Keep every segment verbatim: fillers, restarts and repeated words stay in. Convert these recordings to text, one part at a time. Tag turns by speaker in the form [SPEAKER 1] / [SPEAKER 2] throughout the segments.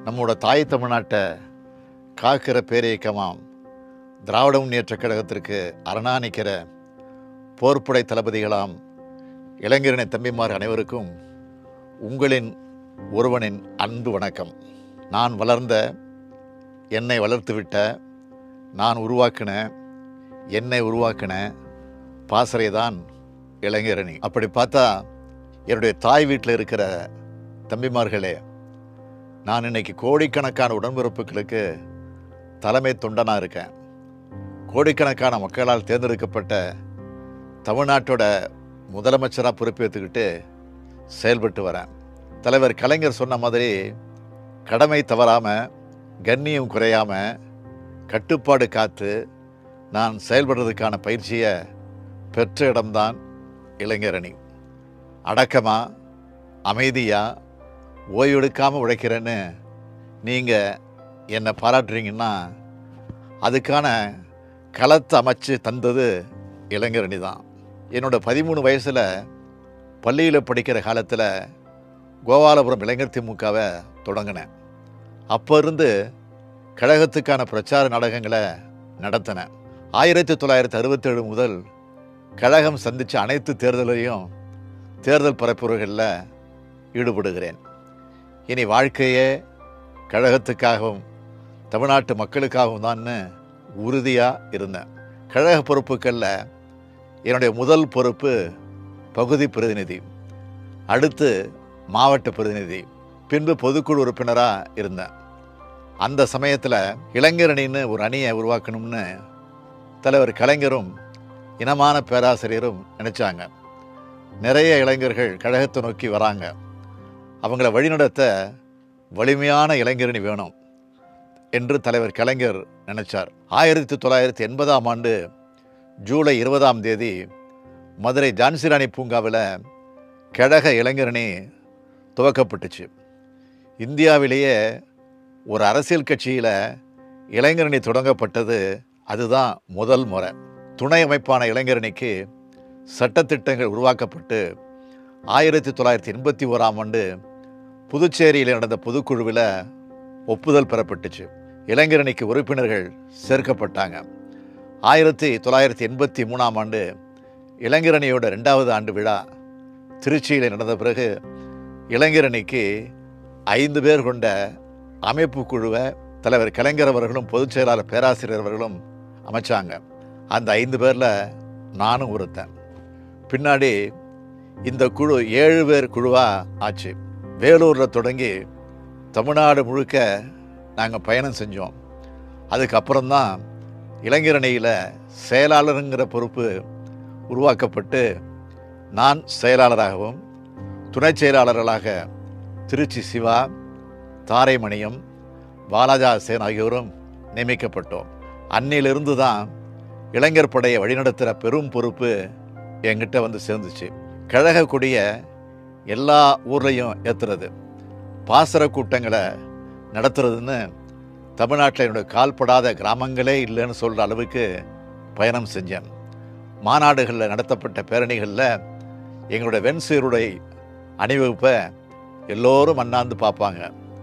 [SPEAKER 1] நம்மோட தாய் தமிழ்நாட்டை காக்கிற பேரியக்கமாம் திராவிட முன்னேற்றக் கழகத்திற்கு அரணாணிக்கிற போர்ப்படை தளபதிகளாம் இளைஞரணி தம்பிமார் அனைவருக்கும் உங்களின் ஒருவனின் அன்பு வணக்கம். நான் வளர்ந்த, என்னை வளர்த்துவிட்ட, நான் உருவாக்கின, என்னை உருவாக்கின பாசறை தான் இளைஞரணி. அப்படி பார்த்தா என்னுடைய தாய் வீட்டில் இருக்கிற தம்பிமார்களே, நான் இன்னைக்கு கோடிக்கணக்கான உடன்பிறப்புகளுக்கு தலைமை தொண்டனாக இருக்கேன். கோடிக்கணக்கான மக்களால் தேர்ந்தெடுக்கப்பட்ட தமிழ்நாட்டோட முதலமைச்சராக பொறுப்பேற்றுக்கிட்டு செயல்பட்டு வரேன். தலைவர் கலைஞர் சொன்ன மாதிரி கடமை தவறாமல், கண்ணியம் குறையாமல், கட்டுப்பாடு காத்து நான் செயல்படுறதுக்கான பயிற்சியை பெற்ற இடம்தான் இளைஞரணி. அடக்கமாக, அமைதியாக, ஓய்வெடுக்காமல் உழைக்கிறேன்னு நீங்கள் என்னை பாராட்டுறீங்கன்னா அதுக்கான களத்தை அமைச்சு தந்தது இளைஞரணி தான். என்னோட பதிமூணு வயசில் பள்ளியில் படிக்கிற காலத்தில் கோபாலபுரம் இளைஞர் திமுகவை தொடங்கினேன். அப்போ இருந்து கழகத்துக்கான பிரச்சார நாடகங்களை நடத்தினேன். ஆயிரத்தி தொள்ளாயிரத்தி அறுபத்தேழு முதல் கழகம் சந்தித்த அனைத்து தேர்தலையும் தேர்தல் பரப்புரைகளில் ஈடுபடுகிறேன். இனி வாழ்க்கையே கழகத்துக்காகவும் தமிழ்நாட்டு மக்களுக்காகவும் தான்னு உறுதியாக இருந்தேன். கழக பொறுப்புகளில் என்னுடைய முதல் பொறுப்பு பகுதி பிரதிநிதி, அடுத்து மாவட்ட பிரதிநிதி, பின்பு பொதுக்குழு உறுப்பினராக இருந்தேன். அந்த சமயத்தில் இளைஞரணின்னு ஒரு அணியை உருவாக்கணும்னு தலைவர் கலைஞரும் இனமான பேராசிரியரும் நினச்சாங்க. நிறைய இளைஞர்கள் கழகத்தை நோக்கி வராங்க, அவங்கள வழிநடத்த வலிமையான இளைஞரணி வேணும் என்று தலைவர் கலைஞர் நினைச்சார். ஆயிரத்தி தொள்ளாயிரத்தி எண்பதாம் ஆண்டு ஜூலை இருபதாம் தேதி மதுரை ஜான்சிராணி பூங்காவில் கழக இளைஞரணி துவக்கப்பட்டுச்சு. இந்தியாவிலேயே ஒரு அரசியல் கட்சியில் இளைஞரணி தொடங்கப்பட்டது அதுதான் முதல் முறை. துணை அமைப்பான இளைஞரணிக்கு சட்டத்திட்டங்கள் உருவாக்கப்பட்டு ஆயிரத்தி தொள்ளாயிரத்தி எண்பத்தி ஓராம் ஆண்டு புதுச்சேரியில் நடந்த பொதுக்குழுவில் ஒப்புதல் பெறப்பட்டுச்சு. இளைஞரணிக்கு உறுப்பினர்கள் சேர்க்கப்பட்டாங்க. ஆயிரத்தி தொள்ளாயிரத்தி எண்பத்தி மூணாம் ஆண்டு இளைஞரணியோட ரெண்டாவது ஆண்டு விழா திருச்சியில் நடந்த பிறகு இளைஞரணிக்கு ஐந்து பேர் கொண்ட அமைப்பு குழுவை தலைவர் கலைஞர் அவர்களும் பொதுச் செயலாளர் பேராசிரியர் அவர்களும் அமைச்சாங்க. அந்த ஐந்து பேரில் நானும் ஒருத்தன். பின்னாடி இந்த குழு ஏழு பேர் குழுவாக ஆச்சு. வேலூரில் தொடங்கி தமிழ்நாடு முழுக்க நாங்கள் பயணம் செஞ்சோம். அதுக்கப்புறம்தான் இளைஞரணியில் செயலாளருங்கிற பொறுப்பு உருவாக்கப்பட்டு நான் செயலாளராகவும் துணை செயலாளர்களாக திருச்சி சிவா, தாரைமணியம், பாலாஜா சேன் ஆகியோரும் நியமிக்கப்பட்டோம். அன்னிலிருந்து தான் இளைஞர் படையை வழிநடத்துகிற பெரும் பொறுப்பு என்கிட்ட வந்து சேர்ந்துச்சு. கழக கொடியை எல்லா ஊர்லேயும் ஏற்றுறது, பாசற கூட்டங்களை நடத்துறதுன்னு தமிழ்நாட்டில் என்னுடைய கால்படாத கிராமங்களே இல்லைன்னு சொல்கிற அளவுக்கு பயணம் செஞ்சேன். மாநாடுகளில் நடத்தப்பட்ட பேரணிகளில் எங்களுடைய வெண்சீருடை அணிவகுப்பை எல்லோரும் அண்ணாந்து பார்ப்பாங்க.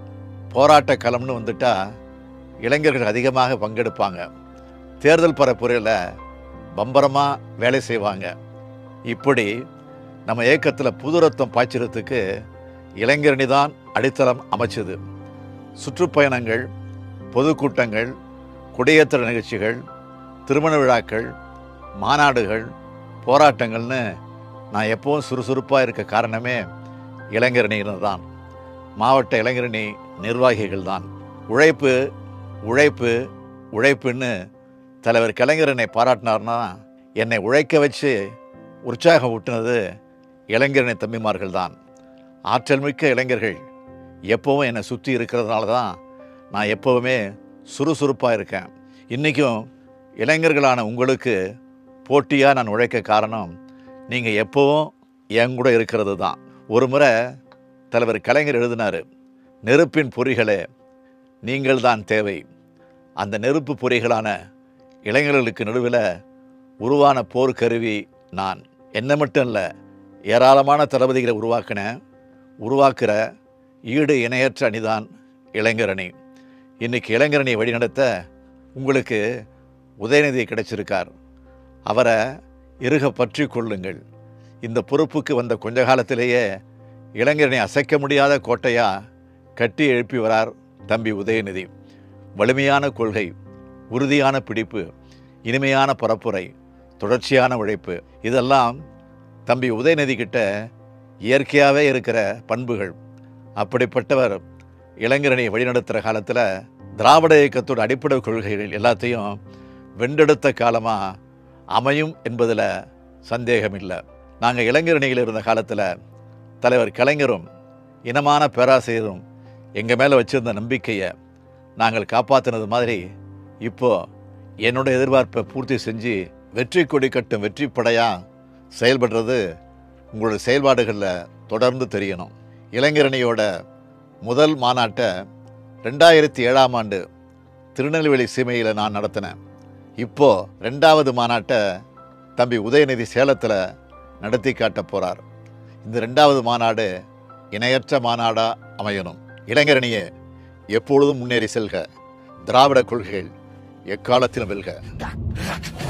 [SPEAKER 1] போராட்ட களம்னு வந்துட்டால் இளைஞர்கள் அதிகமாக பங்கெடுப்பாங்க. தேர்தல் பரப்புரையில் பம்பரமாக வேலை செய்வாங்க. இப்படி நம்ம இயக்கத்தில் புது ரத்தம் பாய்ச்சறதுக்கு இளைஞரணி தான் அடித்தளம் அமைச்சது. சுற்றுப்பயணங்கள், பொதுக்கூட்டங்கள், கொடியேற்ற நிகழ்ச்சிகள், திருமண விழாக்கள், மாநாடுகள், போராட்டங்கள்னு நான் எப்பவும் சுறுசுறுப்பாக இருக்க காரணமே இளைஞரணியினர் தான். மாவட்ட இளைஞரணி நிர்வாகிகள் தான். உழைப்பு உழைப்பு உழைப்புன்னு தலைவர் கலைஞர் என்னை பாராட்டினார்னா என்னை உழைக்க வச்சு உற்சாகம் ஊட்டினது இளைஞரணி தம்பிமார்கள் தான். ஆற்றல் மிக்க இளைஞர்கள் எப்போவும் என்னை சுற்றி இருக்கிறதுனால தான் நான் எப்போவுமே சுறுசுறுப்பாக இருக்கேன். இன்றைக்கும் இளைஞர்களான உங்களுக்கு போட்டியாக நான் உழைக்க காரணம் நீங்கள் எப்போவும் என் கூட இருக்கிறது தான். ஒரு முறை தலைவர் கலைஞர் எழுதினார், நெருப்பின் பொறிகளே நீங்கள் தான் தேவை. அந்த நெருப்பு பொறிகளான இளைஞர்களுக்கு நடுவில் உருவான போர்க்கருவி நான். என்ன மட்டும் இல்லை, ஏராளமான தளபதிகளை உருவாக்கின, உருவாக்குற ஈடு இணையற்ற அணிதான் இளைஞரணி. இன்றைக்கி இளைஞரணியை வழிநடத்த உங்களுக்கு உதயநிதி கிடைச்சிருக்கார். அவரை இறுக பற்றி கொள்ளுங்கள். இந்த பொறுப்புக்கு வந்த கொஞ்ச காலத்திலேயே இளைஞரணி அசைக்க முடியாத கோட்டையாக கட்டி எழுப்பி வரார் தம்பி உதயநிதி. வலிமையான கொள்கை, உறுதியான பிடிப்பு, இனிமையான பரப்புரை, தொடர்ச்சியான உழைப்பு, இதெல்லாம் தம்பி உதயநிதி கிட்ட இயற்கையாகவே இருக்கிற பண்புகள். அப்படிப்பட்டவர் இளைஞரணியை வழிநடத்துகிற காலத்தில் திராவிட இயக்கத்தோட அடிப்படை கொள்கைகள் எல்லாத்தையும் வென்றெடுத்த காலமாக அமையும் என்பதில் சந்தேகமில்லை. நாங்கள் இளைஞரணியில் இருந்த காலத்தில் தலைவர் கலைஞரும் இனமான பேராசிரியரும் எங்கள் மேலே வச்சுருந்த நம்பிக்கையை நாங்கள் காப்பாற்றினது மாதிரி இப்போது என்னோட எதிர்பார்ப்பை பூர்த்தி செஞ்சு வெற்றி கொடி கட்டும் வெற்றி படையாக செயல்படுறது உங்களோட செயல்பாடுகளில் தொடர்ந்து தெரியணும். இளைஞரணியோட முதல் மாநாட்டை ரெண்டாயிரத்தி ஏழாம் ஆண்டு திருநெல்வேலி சீமையில் நான் நடத்தினேன். இப்போது ரெண்டாவது மாநாட்டை தம்பி உதயநிதி சேலத்தில் நடத்தி காட்ட போகிறார். இந்த ரெண்டாவது மாநாடு இணையற்ற மாநாடாக அமையணும். இளைஞரணியே எப்பொழுதும் முன்னேறி செல்க. திராவிட கொள்கைகள் எக்காலத்திலும் வெல்க.